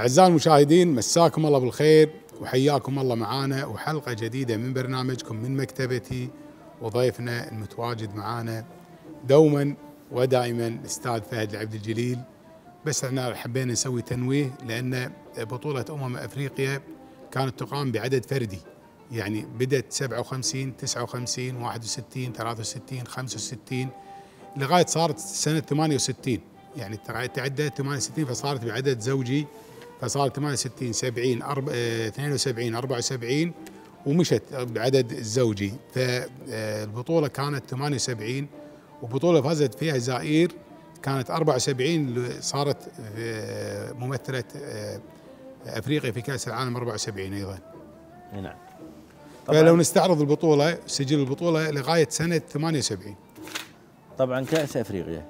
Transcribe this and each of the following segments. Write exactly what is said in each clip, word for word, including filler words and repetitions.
أعزائي المشاهدين، مساكم الله بالخير وحياكم الله معانا وحلقة جديدة من برنامجكم من مكتبتي، وضيفنا المتواجد معانا دوما ودائما الأستاذ فهد العبد الجليل. بس احنا حبينا نسوي تنويه لأن بطولة أمم أفريقيا كانت تقام بعدد فردي، يعني بدت سبعة وخمسين تسعة وخمسين واحد وستين ثلاثة وستين خمسة وستين لغاية صارت سنة ثمانية وستين، يعني تعدت ثمانية وستين فصارت بعدد زوجي، فصارت ثمانية وستين سبعين اثنين وسبعين أربعة وسبعين ومشت بعدد الزوجي. فالبطولة كانت ثمانية وسبعين، وبطولة فازت فيها زائر كانت أربعة وسبعين، صارت ممثلة أفريقيا في كأس العالم أربعة وسبعين أيضا. نعم. فلو نستعرض البطولة، سجل البطولة لغاية سنة ثمانية وسبعين. طبعا كأس أفريقيا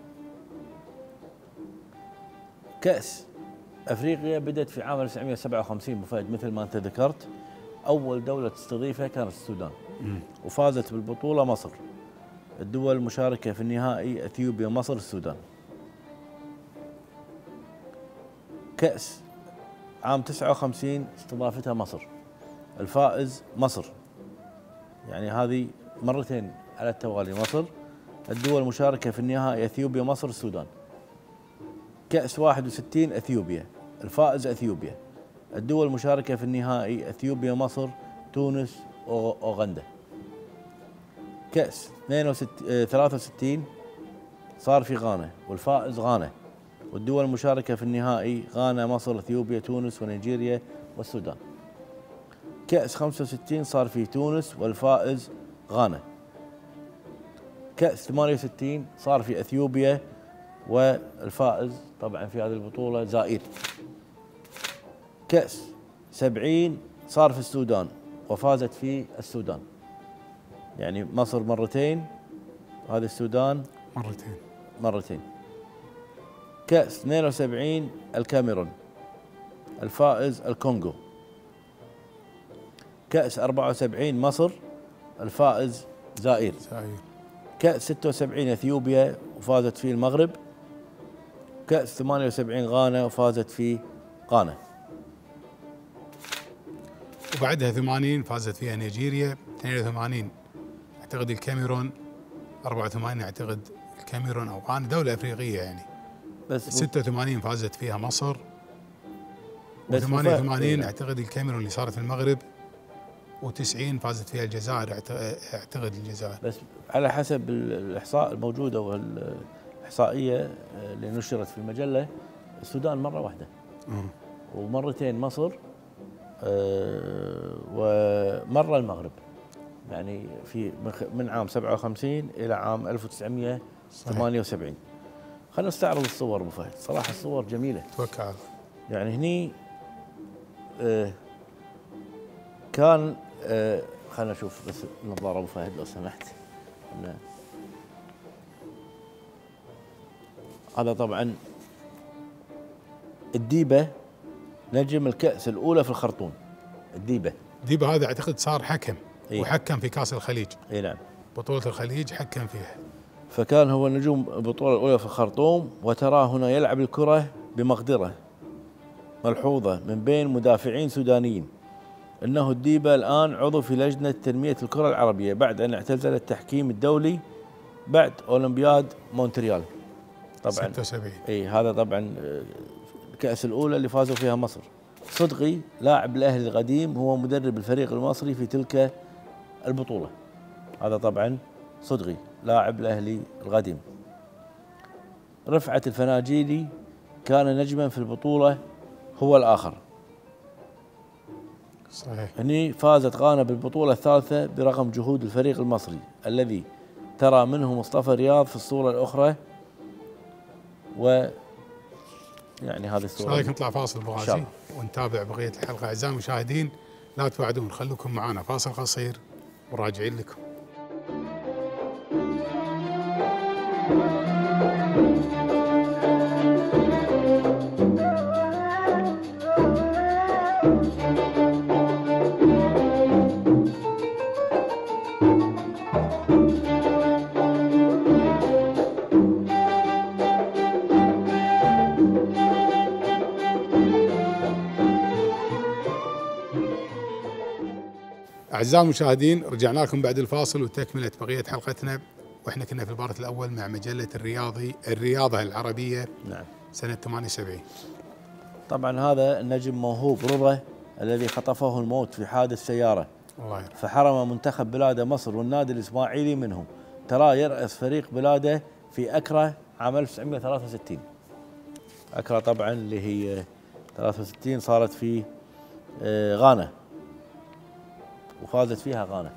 كأس أفريقيا بدأت في عام ألف وتسعمئة وسبعة وخمسين بفهد مثل ما أنت ذكرت. أول دولة تستضيفها كانت السودان، م. وفازت بالبطولة مصر. الدول المشاركة في النهائي أثيوبيا مصر السودان. كأس عام تسعة وخمسين استضافتها مصر، الفائز مصر، يعني هذه مرتين على التوالي مصر. الدول المشاركة في النهائي أثيوبيا مصر السودان. كأس واحد وستين أثيوبيا، الفائز أثيوبيا. الدول المشاركة في النهائي أثيوبيا مصر تونس أوغندا. كأس ثلاثة وستين صار في غانا والفائز غانا، والدول المشاركة في النهائي غانا مصر أثيوبيا تونس ونيجيريا والسودان. كأس خمسة وستين صار في تونس والفائز غانا. كأس ثمانية وستين صار في أثيوبيا والفائز طبعا في هذه البطولة زائر. كأس سبعين صار في السودان وفازت في السودان، يعني مصر مرتين وهذا السودان مرتين مرتين. كأس اثنين وسبعين الكاميرون، الفائز الكونغو. كأس أربعة وسبعين مصر، الفائز زائر. زائر. كأس ستة وسبعين اثيوبيا وفازت فيه المغرب. كأس ثمانية وسبعين غانا وفازت فيه غانا. وبعدها ثمانين فازت فيها نيجيريا، اثنين وثمانين اعتقد الكاميرون، أربعة وثمانين اعتقد الكاميرون او غانا، دولة افريقية يعني. بس ستة وثمانين فازت فيها مصر، وثمانية وثمانين اعتقد الكاميرون اللي صارت في المغرب، وتسعين فازت فيها الجزائر اعتقد الجزائر. بس على حسب الاحصاء الموجوده والاحصائيه اللي نشرت في المجله، السودان مره واحده م. ومرتين مصر ومره المغرب، يعني في من عام سبعة وخمسين الى عام ألف وتسعمئة وثمانية وسبعين. خلينا نستعرض الصور ابو فهد، صراحه الصور جميله. توكل. يعني هني كان آه خلنا نشوف بس النظارة ابو فهد لو سمحت. هذا طبعا الديبة نجم الكأس الأولى في الخرطوم. الديبة الديبة هذا اعتقد صار حكم. إيه؟ وحكم في كأس الخليج. اي نعم، بطولة الخليج حكم فيها. فكان هو نجوم البطولة الأولى في الخرطوم. وتراه هنا يلعب الكرة بمقدرة ملحوظة من بين مدافعين سودانيين. إنه الديبة الآن عضو في لجنة تنمية الكرة العربية بعد أن اعتزل التحكيم الدولي بعد أولمبياد مونتريال. طبعا ستة وسبعين. اي هذا طبعا الكأس الأولى اللي فازوا فيها مصر. صدقي لاعب الأهلي القديم هو مدرب الفريق المصري في تلك البطولة. هذا طبعا صدقي لاعب الأهلي القديم. رفعت الفناجيلي كان نجما في البطولة هو الآخر. صحيح. هني فازت غانا بالبطولة الثالثة برغم جهود الفريق المصري الذي ترى منه مصطفى رياض في الصورة الأخرى. و يعني هذه الصورة. رايك نطلع فاصل بغازي ونتابع بقية الحلقة. أعزائي المشاهدين لا تبعدون، خلوكم معنا فاصل قصير وراجعين لكم. أعزائي المشاهدين، رجعنا لكم بعد الفاصل وتكملة بقية حلقتنا، واحنا كنا في البارت الأول مع مجلة الرياضي الرياضة العربية. نعم. سنة ثمانية وسبعين. طبعا هذا النجم موهوب رضا الذي خطفه الموت في حادث سيارة، الله يرحمه، فحرم منتخب بلاده مصر والنادي الإسماعيلي منهم. ترى يرأس فريق بلاده في أكرا عام ألف وتسعمئة وثلاثة وستين. أكرا طبعا اللي هي ثلاثة وستين صارت في غانا وفازت فيها غانا.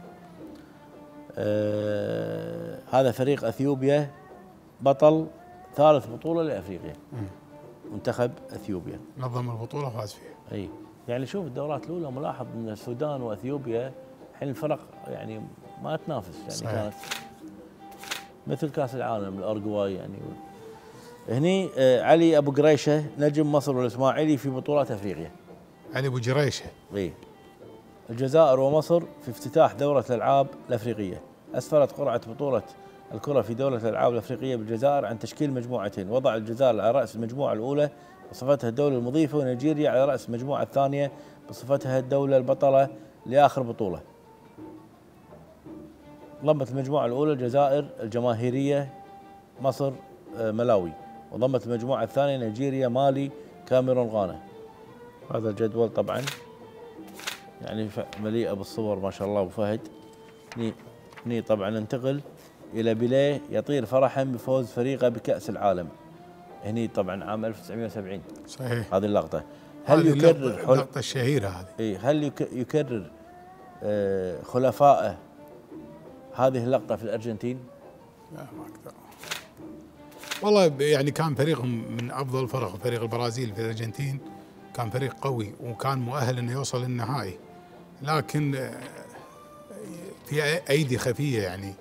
آه هذا فريق اثيوبيا بطل ثالث بطوله لافريقيا. منتخب اثيوبيا نظم البطوله وفاز فيها. اي يعني شوف الدورات الاولى ملاحظ ان السودان واثيوبيا الحين الفرق يعني ما تنافس، يعني صحيح. كانت مثل كاس العالم الارجواي يعني. هني آه علي ابو قريشه نجم مصر والاسماعيلي في بطولات افريقيا. علي ابو قريشه. اي. الجزائر ومصر في افتتاح دورة الألعاب الأفريقية. أسفرت قرعة بطولة الكرة في دورة الألعاب الأفريقية بالجزائر عن تشكيل مجموعتين، وضع الجزائر على رأس المجموعة الأولى بصفتها الدولة المضيفة، ونيجيريا على رأس المجموعة الثانية بصفتها الدولة البطلة لآخر بطولة. ضمت المجموعة الأولى الجزائر الجماهيرية مصر ملاوي، وضمت المجموعة الثانية نيجيريا مالي كاميرون غانا. هذا الجدول طبعا يعني مليئة بالصور ما شاء الله. ابو فهد ني, ني طبعا ننتقل الى بيليه يطير فرحا بفوز فريقه بكأس العالم. هني طبعا عام ألف وتسعمئة وسبعين. صحيح. هذه اللقطة. هل يكرر اللقطة الشهيرة هذه؟ اي هل يكرر آه خلفائه هذه اللقطة في الارجنتين؟ لا ما اقدر. والله يعني كان فريقهم من افضل الفرق، فريق البرازيل في الارجنتين كان فريق قوي وكان مؤهل انه يوصل للنهائي، لكن في ايدي خفيه يعني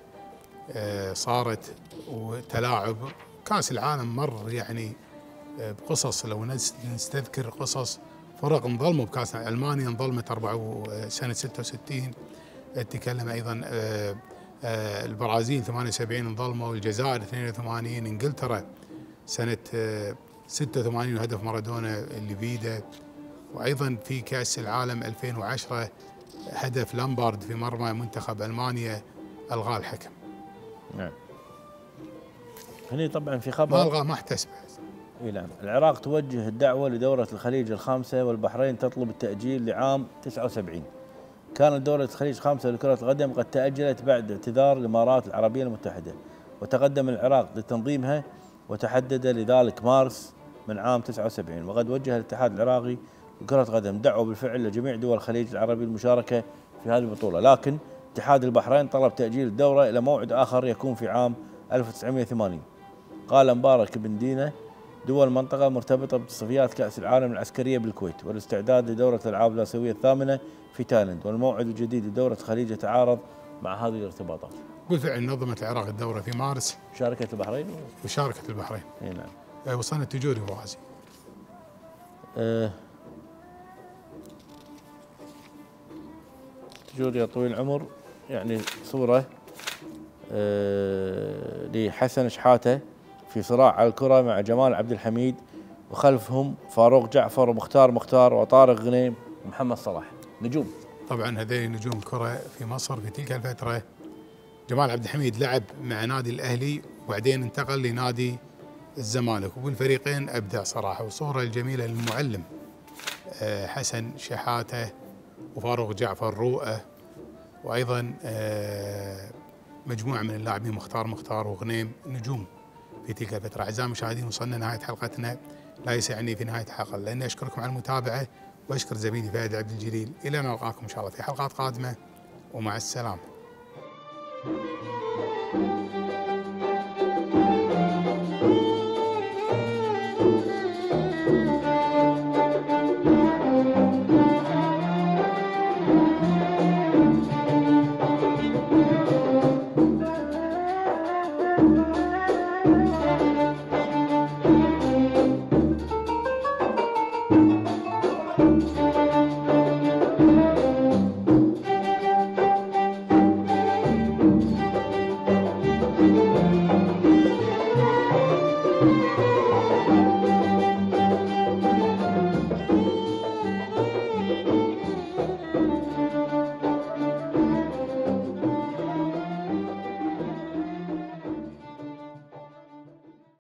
صارت وتلاعب. كاس العالم مر يعني بقصص، لو نستذكر قصص فرق انظلموا بكاس. المانيا انظلمت أربعة سنه ستة وستين، تكلم ايضا البرازيل ثمانية وسبعين انظلموا، الجزائر اثنين وثمانين، انجلترا سنه ستة وثمانين وهدف مارادونا اللي بيده، وايضا في كاس العالم ألفين وعشرة هدف لامبارد في مرمى منتخب المانيا الغاه الحكم. نعم. هني طبعا في خبر ما الغاه ما احتسبه. اي نعم. العراق توجه الدعوه لدوره الخليج الخامسه، والبحرين تطلب التاجيل لعام تسعة وسبعين. كانت دوره الخليج الخامسه لكره القدم قد تاجلت بعد اعتذار الامارات العربيه المتحده، وتقدم العراق لتنظيمها وتحدد لذلك مارس من عام تسعة وسبعين. وقد وجه الاتحاد العراقي لكرة القدم دعوة بالفعل لجميع دول الخليج العربي المشاركة في هذه البطولة، لكن اتحاد البحرين طلب تأجيل الدورة إلى موعد آخر يكون في عام ألف وتسعمئة وثمانين. قال مبارك بن دينة دول المنطقة مرتبطة بتصفيات كأس العالم العسكرية بالكويت والاستعداد لدورة الألعاب الآسيوية الثامنة في تايلاند، والموعد الجديد لدورة الخليج يتعارض مع هذه الارتباطات. بالفعل نظمت العراق الدورة في مارس. شاركت البحرين؟ وشاركت البحرين. اي نعم. وصلنا التجوري وغازي. أه تجوري يا طويل العمر يعني صورة أه لحسن شحاتة في صراع على الكرة مع جمال عبد الحميد، وخلفهم فاروق جعفر ومختار مختار وطارق غنيم ومحمد صلاح، نجوم. طبعا هذين نجوم كرة في مصر في تلك الفترة. جمال عبد الحميد لعب مع نادي الأهلي وبعدين انتقل لنادي الزمالك، وبالفريقين أبدع صراحة. وصورة الجميلة للمعلم حسن شحاتة وفاروق جعفر رؤى، وأيضا مجموعة من اللاعبين مختار مختار وغنيم، نجوم في تلك الفترة. أعزائي المشاهدين وصلنا نهاية حلقتنا، لا يسعني في نهاية الحلقة لأني أشكركم على المتابعة وأشكر زميلي فهد عبد الجليل. إلى أن نلقاكم إن شاء الله في حلقات قادمة، ومع السلامة.